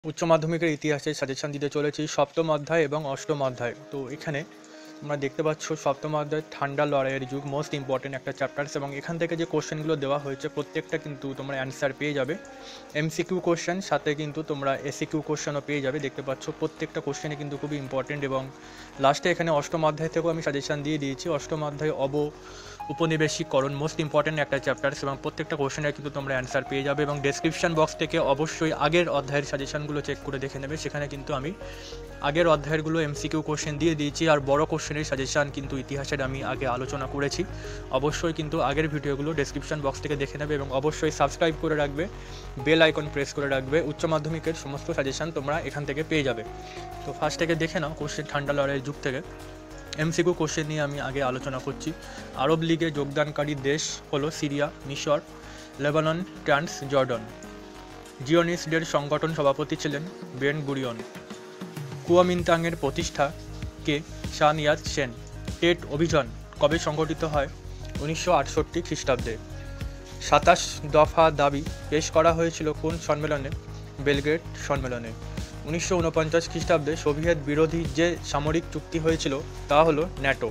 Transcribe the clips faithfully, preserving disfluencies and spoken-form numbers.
উচ্চ মাধ্যমিকের ইতিহাসে সাজেশন দিতে চলেছি সপ্তম অধ্যায় এবং অষ্টম অধ্যায়। তো এখানে তোমরা দেখতে পাচ্ছ সপ্তম অধ্যায় ঠান্ডা লড়াইয়ের যুগ মোস্ট ইম্পর্টেন্ট একটা চ্যাপ্টার্স, এবং এখান থেকে যে কোশ্চেনগুলো দেওয়া হয়েছে প্রত্যেকটা কিন্তু তোমরা অ্যান্সার পেয়ে যাবে। এমসিকিউ কোশ্চেন সাথে কিন্তু তোমরা এসিকিউ কোশ্চেনও পেয়ে যাবে। দেখতে পাচ্ছ প্রত্যেকটা কোশ্চেনে কিন্তু খুবই ইম্পর্টেন্ট, এবং লাস্টে এখানে অষ্টম অধ্যায় থেকেও আমি সাজেশন দিয়ে দিয়েছি। অষ্টম অধ্যায় অব উপনিবেশিকরণ মোস্ট ইম্পর্টেন্ট একটা চ্যাপ্টার্স, এবং প্রত্যেকটা কোশ্চেনের কিন্তু তোমরা অ্যান্সার পেয়ে যাবে। এবং ডেসক্রিপশন বক্স থেকে অবশ্যই আগের অধ্যায়ের সাজেশনগুলো চেক করে দেখে নেবে, সেখানে কিন্তু আমি আগের অধ্যায়েরগুলো এমসিকিউ কোশ্চেন দিয়ে দিয়েছি। আর বড় কোশ্চেনের সাজেশন কিন্তু ইতিহাসের আমি আগে আলোচনা করেছি। অবশ্যই কিন্তু আগের ভিডিওগুলো ডেসক্রিপশন বক্স থেকে দেখে নেবে, এবং অবশ্যই সাবস্ক্রাইব করে রাখবে, বেল আইকন প্রেস করে রাখবে। উচ্চ মাধ্যমিকের সমস্ত সাজেশন তোমরা এখান থেকে পেয়ে যাবে। তো ফার্স্ট থেকে দেখে নাও কোশ্চেন ঠান্ডা লড়াইয়ের যুগ থেকে এমসিকিউ কোশ্চেন নিয়ে আমি আগে আলোচনা করছি। আরব লীগে যোগদানকারী দেশ হলো সিরিয়া, মিশর, লেবানন, ট্রান্স জর্ডন। জিওনিস্টদের সংগঠন সভাপতি ছিলেন বেন গুরিয়ন। কুওমিন্টাংয়ের প্রতিষ্ঠা কে? শান ইয়াত সেন। টেট অভিযান কবে সংগঠিত হয়? উনিশশো আটষট্টি খ্রিস্টাব্দে। সাতাশ দফা দাবি পেশ করা হয়েছিল কোন সম্মেলনে? বেলগ্রেড সম্মেলনে। উনিশশো উনপঞ্চাশ খ্রিস্টাব্দে সোভিয়েত বিরোধী যে সামরিক চুক্তি হয়েছিল তা হলো ন্যাটো।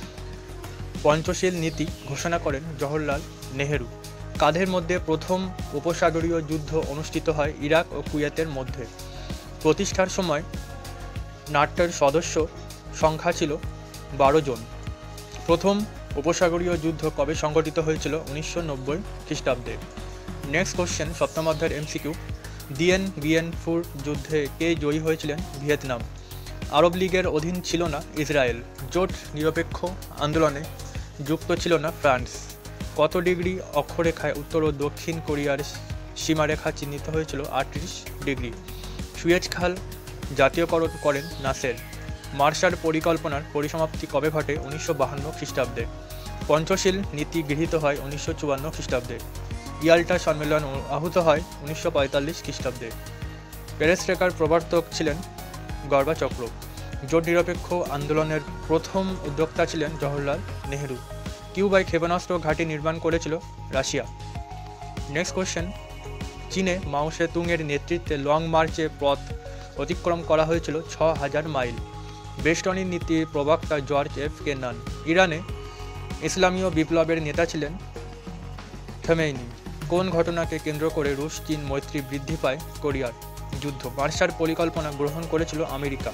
পঞ্চশীল নীতি ঘোষণা করেন জওহরলাল নেহেরু। কাদের মধ্যে প্রথম উপসাগরীয় যুদ্ধ অনুষ্ঠিত হয়? ইরাক ও কুয়েতের মধ্যে। প্রতিষ্ঠার সময় নাটোর সদস্য সংখ্যা ছিল বারো জন। প্রথম উপসাগরীয় যুদ্ধ কবে সংঘটিত হয়েছিল? উনিশশো নব্বই খ্রিস্টাব্দে। নেক্সট কোশ্চেন সপ্তম অধ্যায়ের এমসিকিউ। দিয়েন বিয়েন ফুর যুদ্ধে কে জয়ী হয়েছিলেন? ভিয়েতনাম। আরব লীগের অধীন ছিল না ইসরায়েল। জোট নিরপেক্ষ আন্দোলনে যুক্ত ছিল না ফ্রান্স। কত ডিগ্রি অক্ষরেখায় উত্তর ও দক্ষিণ কোরিয়ার সীমারেখা চিহ্নিত হয়েছিল? আটত্রিশ ডিগ্রি। সুয়েজ খাল জাতীয়করণ করেন নাসের। মার্শাল পরিকল্পনার পরিসমাপ্তি কবে ঘটে? উনিশশো বাহান্ন খ্রিস্টাব্দে। পঞ্চশীল নীতি গৃহীত হয় উনিশশো চুয়ান্ন খ্রিস্টাব্দে। ইয়াল্টা সম্মেলন আহুত হয় উনিশশো পঁয়তাল্লিশ খ্রিস্টাব্দে। পেরেস্ট্রেকার প্রবর্তক ছিলেন গর্বাচক্র। জোট নিরপেক্ষ আন্দোলনের প্রথম উদ্যোক্তা ছিলেন জওহরলাল নেহেরু। কিউবায় ক্ষেপণাস্ত্র ঘাঁটি নির্মাণ করেছিল রাশিয়া। Next question. চীনে মাও সেতুংয়ের নেতৃত্বে লং মার্চে পথ অতিক্রম করা হয়েছিল ছ হাজার মাইল। বেস্টনী নীতির প্রবক্তা জর্জ এফ কেনান। ইরানে ইসলামীয় বিপ্লবের নেতা ছিলেন খোমেনি। কোন ঘটনাকে কেন্দ্র করে রুশ চীন মৈত্রী বৃদ্ধি পায়? কোরিয়ার যুদ্ধ। মার্শাল পরিকল্পনা গ্রহণ করেছিল আমেরিকা।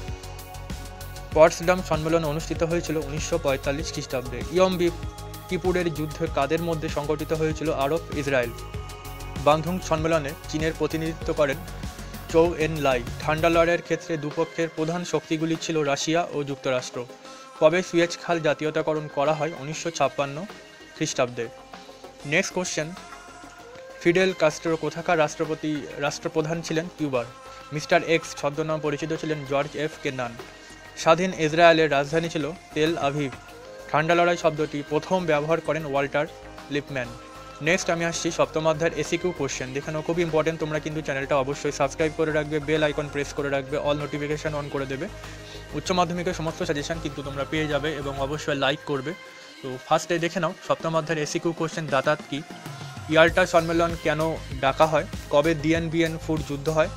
পটসডাম সম্মেলন অনুষ্ঠিত হয়েছিল উনিশশো পঁয়তাল্লিশ খ্রিস্টাব্দে। ইয়ম কিপুরের যুদ্ধ কাদের মধ্যে সংঘটিত হয়েছিল? Arab Israel. বান্ধুং সম্মেলনে চীনের প্রতিনিধিত্ব করেন চৌ এন লাই। ঠান্ডা লড়াইয়ের ক্ষেত্রে দুপক্ষের প্রধান শক্তিগুলি ছিল রাশিয়া ও যুক্তরাষ্ট্র। কবে সুয়েজ খাল জাতীয়তাকরণ করা হয়? উনিশশো ছাপ্পান্ন খ্রিস্টাব্দে। Next question. ফিডেল কাস্ট্রো কোথাকার রাষ্ট্রপতি রাষ্ট্রপ্রধান ছিলেন? কিউবার। মিস্টার এক্স ছদ্মনাম পরিচিত ছিলেন জর্জ এফ কেনান। স্বাধীন ইসরায়েলের রাজধানী ছিল তেল আভিভ। ঠান্ডা লড়াই শব্দটি প্রথম ব্যবহার করেন ওয়াল্টার লিপম্যান। নেক্সট আমি আসছি সপ্তম অধ্যায়ের এসিকিউ কোশ্চেন। দেখানো খুব ইম্পর্টেন্ট, তোমরা কিন্তু চ্যানেলটা অবশ্যই সাবস্ক্রাইব করে রাখবে, বেল আইকন প্রেস করে রাখবে, অল নোটিফিকেশান অন করে দেবে। উচ্চ মাধ্যমিকের সমস্ত সাজেশন কিন্তু তোমরা পেয়ে যাবে, এবং অবশ্যই লাইক করবে। তো ফার্স্টে দেখে নাও সপ্তম অধ্যায়ের এসিকিউ কোশ্চেন। দাতাত কি? ইয়াল্টা সম্মেলন কেন ডাকা হয়? কবে দিয়েন বিয়েন ফুর যুদ্ধ হয়?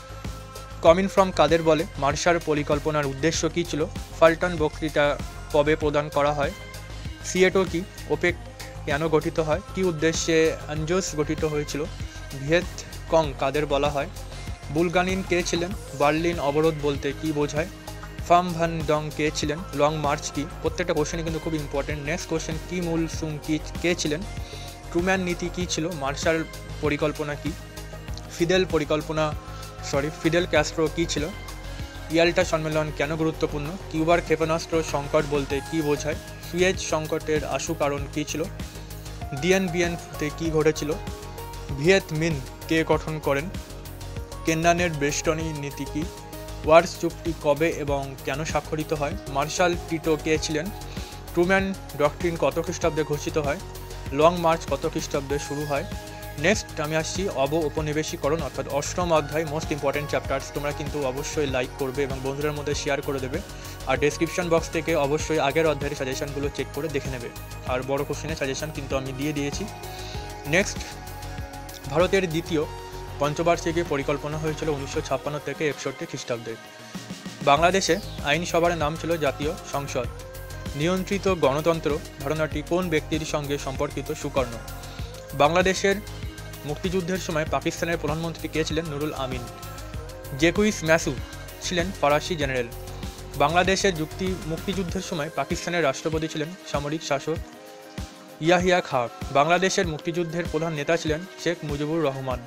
কমিন ফ্রম কাদের বলে? মার্শাল পরিকল্পনার উদ্দেশ্য কী ছিল? ফাল্টন বক্তৃতা কবে প্রদান করা হয়? সিয়েটো কি? ওপেক কেন গঠিত হয়? কী উদ্দেশ্যে আনজোস গঠিত হয়েছিল? ভিয়েত কং কাদের বলা হয়? বুলগানিন কে ছিলেন? বার্লিন অবরোধ বলতে কী বোঝায়? ফাম ভান ডং কে ছিলেন? লং মার্চ কি? প্রত্যেকটা কোশ্চেনই কিন্তু খুব ইম্পর্টেন্ট। Next question. কি মূল সুং কি কে ছিলেন? ট্রুম্যান নীতি কী ছিল? মার্শাল পরিকল্পনা কি? ফিদেল পরিকল্পনা সরি ফিদেল ক্যাস্ট্রো কী ছিল? ইয়াল্টা সম্মেলন কেন গুরুত্বপূর্ণ? কিউবার ক্ষেপণাস্ত্র সংকট বলতে কী বোঝায়? সুয়েজ সংকটের আশু কারণ কী ছিল? দিয়েন বিয়েন ফুতে কী ঘটেছিল? ভিয়েত মিন কে গঠন করেন? কেন্নানের বেস্টনী নীতি কী? ওয়ার্স চুক্তি কবে এবং কেন স্বাক্ষরিত হয়? মার্শাল টিটো কে ছিলেন? ট্রুম্যান ডক্ট্রিন কত খ্রিস্টাব্দে ঘোষিত হয়? লং মার্চ কত খ্রিস্টাব্দে শুরু হয়? নেক্সট আমি আসছি অব উপনিবেশিকরণ অর্থাৎ অষ্টম অধ্যায় মোস্ট ইম্পর্টেন্ট চ্যাপ্টার্স। তোমরা কিন্তু অবশ্যই লাইক করবে এবং বন্ধুদের মধ্যে শেয়ার করে দেবে, আর ডেসক্রিপশন বক্স থেকে অবশ্যই আগের অধ্যায়ের সাজেশনগুলো চেক করে দেখে নেবে। আর বড় কোশ্চেনের সাজেশন কিন্তু আমি দিয়ে দিয়েছি। নেক্সট, ভারতের দ্বিতীয় পঞ্চবার্ষিকী পরিকল্পনা হয়েছিল উনিশশো ছাপ্পান্ন থেকে একষট্টি খ্রিস্টাব্দে। বাংলাদেশে আইনসভার নাম ছিল জাতীয় সংসদ। নিয়ন্ত্রিত গণতন্ত্র ধারণাটি কোন ব্যক্তির সঙ্গে সম্পর্কিত? সুকর্ণ। বাংলাদেশের মুক্তিযুদ্ধের সময় পাকিস্তানের প্রধানমন্ত্রী কে ছিলেন? নুরুল আমিন। জেকুইস ম্যাসু ছিলেন ফরাসি জেনারেল। বাংলাদেশের যুক্তি মুক্তিযুদ্ধের সময় পাকিস্তানের রাষ্ট্রপতি ছিলেন সামরিক শাসক ইয়াহিয়া খাঁ। বাংলাদেশের মুক্তিযুদ্ধের প্রধান নেতা ছিলেন শেখ মুজিবুর রহমান।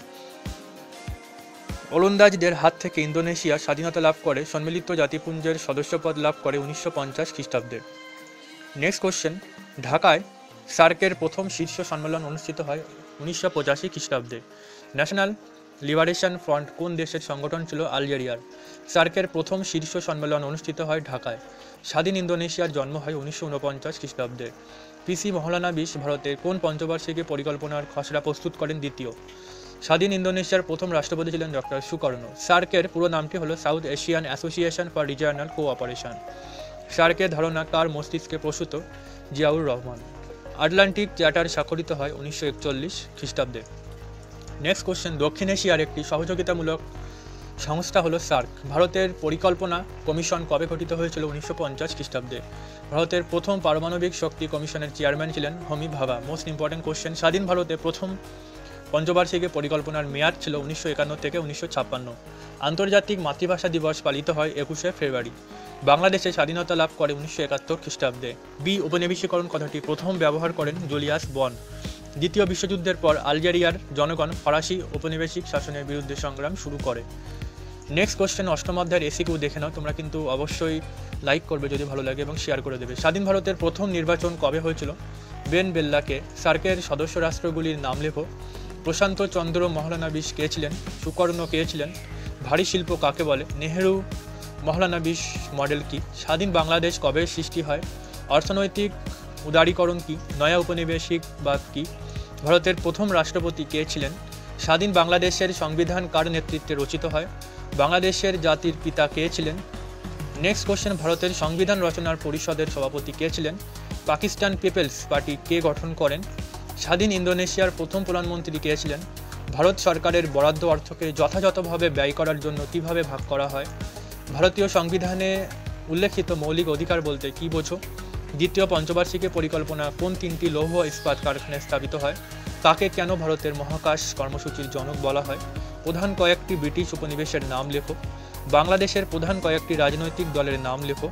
ওলন্দাজদের হাত থেকে ইন্দোনেশিয়া স্বাধীনতা লাভ করে সম্মিলিত জাতিপুঞ্জের সদস্যপদ লাভ করে উনিশশো পঞ্চাশ খ্রিস্টাব্দে। নেক্সট কোশ্চেন, ঢাকায় সার্কের প্রথম শীর্ষ সম্মেলন অনুষ্ঠিত হয় উনিশশো পঁচাশি খ্রিস্টাব্দে। ন্যাশনাল লিবারেশন ফ্রন্ট কোন দেশের সংগঠন ছিল? আলজেরিয়ার। সার্কের প্রথম শীর্ষ সম্মেলন অনুষ্ঠিত হয় ঢাকায়। স্বাধীন ইন্দোনেশিয়ার জন্ম হয় উনিশশো উনপঞ্চাশ খ্রিস্টাব্দে। পিসি মহলানবিশ ভারতের কোন পঞ্চবার্ষিকী পরিকল্পনার খসড়া প্রস্তুত করেন? দ্বিতীয়। স্বাধীন ইন্দোনেশিয়ার প্রথম রাষ্ট্রপতি ছিলেন ডক্টর সুকর্ণ। সার্কের পুরো নামটি হল South Asian Association for Regional Cooperation. সার্কের ধারণা কার মস্তিষ্কে প্রসূত? জিয়াউর রহমান। আটলান্টিক চার্টার স্বাক্ষরিত হয় উনিশশো একচল্লিশ খ্রিস্টাব্দে। নেক্সট কোশ্চেন, দক্ষিণ এশিয়ার একটি সহযোগিতামূলক সংস্থা হলো সার্ক। ভারতের পরিকল্পনা কমিশন কবে গঠিত হয়েছিল? উনিশশো পঞ্চাশ খ্রিস্টাব্দে। ভারতের প্রথম পারমাণবিক শক্তি কমিশনের চেয়ারম্যান ছিলেন Homi Bhabha. Most important question, স্বাধীন ভারতে প্রথম পঞ্চবার্ষিকী পরিকল্পনার মেয়াদ ছিল উনিশশো একান্ন থেকে উনিশশো ছাপ্পান্ন। আন্তর্জাতিক মাতৃভাষা দিবস পালিত হয় একুশে ফেব্রুয়ারি। বাংলাদেশে স্বাধীনতা লাভ করে উনিশশো একাত্তর খ্রিস্টাব্দে। বি উপনিবেশীকরণ কথাটি প্রথম ব্যবহার করেন জুলিয়াস বন। দ্বিতীয় বিশ্বযুদ্ধের পর আলজেরিয়ার জনগণ ফরাসি ঔপনিবেশিক শাসনের বিরুদ্ধে সংগ্রাম শুরু করে। নেক্সট কোশ্চেন, অষ্টম অধ্যায়ের এসিকিউ দেখে নাও। তোমরা কিন্তু অবশ্যই লাইক করবে যদি ভালো লাগে এবং শেয়ার করে দেবে। স্বাধীন ভারতের প্রথম নির্বাচন কবে হয়েছিল? বেন বেল্লাকে। সার্কের সদস্য রাষ্ট্রগুলির নাম লেখো। প্রশান্ত চন্দ্র মহলানবিশ কে ছিলেন? সুকর্ণ কে ছিলেন? ভারী শিল্প কাকে বলে? নেহেরু মহলানবিশ মডেল কি? স্বাধীন বাংলাদেশ কবে সৃষ্টি হয়? অর্থনৈতিক উদারীকরণ কি? নয়া উপনিবেশিকবাদ কি? ভারতের প্রথম রাষ্ট্রপতি কে ছিলেন? স্বাধীন বাংলাদেশের সংবিধান কার নেতৃত্বে রচিত হয়? বাংলাদেশের জাতির পিতা কে ছিলেন? নেক্সট কোশ্চেন, ভারতের সংবিধান রচনার পরিষদের সভাপতি কে ছিলেন? পাকিস্তান পিপলস পার্টি কে গঠন করেন? স্বাধীন ইন্দোনেশিয়ার প্রথম প্রধানমন্ত্রী কে ছিলেন? ভারত সরকারের বরাদ্দ অর্থকে যথাযথভাবে ব্যয় করার জন্য কিভাবে ভাগ করা হয়? ভারতীয় সংবিধানে উল্লেখিত মৌলিক অধিকার বলতে কী বোঝো? দ্বিতীয় পঞ্চবার্ষিকী পরিকল্পনা কোন তিনটি লৌহ ইস্পাত কারখানায় স্থাপিত হয়? কাকে কেন ভারতের মহাকাশ কর্মসূচির জনক বলা হয়? প্রধান কয়েকটি ব্রিটিশ উপনিবেশের নাম লেখো। বাংলাদেশের প্রধান কয়েকটি রাজনৈতিক দলের নাম লেখো।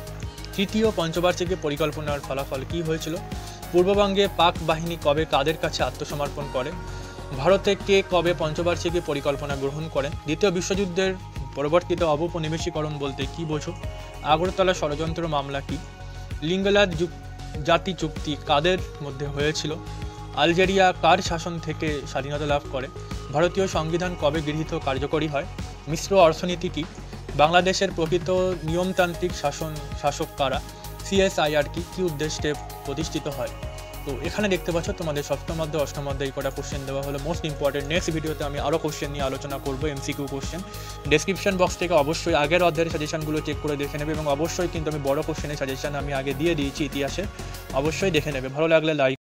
তৃতীয় পঞ্চবার্ষিকী পরিকল্পনার ফলাফল কী হয়েছিল? পূর্ববঙ্গে পাক বাহিনী কবে কাদের কাছে আত্মসমর্পণ করে? ভারতে কে কবে পঞ্চবার্ষিকী পরিকল্পনা গ্রহণ করেন? দ্বিতীয় বিশ্বযুদ্ধের পরবর্তীতে অবৌপনিবেশীকরণ বলতে কী বোঝো? আগরতলা ষড়যন্ত্র মামলা কি? লিঙ্গালাত জাতি চুক্তি কাদের মধ্যে হয়েছিল? আলজেরিয়া কার শাসন থেকে স্বাধীনতা লাভ করে? ভারতীয় সংবিধান কবে গৃহীত কার্যকরী হয়? মিশ্র অর্থনীতি কি? বাংলাদেশের প্রকৃত নিয়মতান্ত্রিক শাসন শাসক কারা? সিএসআইআর কি কী উদ্দেশ্যে প্রতিষ্ঠিত হয়? তো এখানে দেখতে পাচ্ছ তোমাদের সপ্তম অধ্যায় অষ্টম অধ্যায় কটা কোশ্চেন দেওয়া হলো মোস্ট ইম্পর্টেন্ট। নেক্সট ভিডিওতে আমি আরও কোশ্চেন নিয়ে আলোচনা করবো, এমসিকিউ কোশ্চেন। ডেসক্রিপশন বক্স থেকে অবশ্যই আগের অধ্যায়ের সাজেশনগুলো চেক করে দেখে নেবে এবং অবশ্যই কিন্তু আমি বড় কোশ্চেনের সাজেশন আমি আগে দিয়ে দিয়েছি ইতিহাসে, অবশ্যই দেখে নেবে। ভালো লাগলে লাইক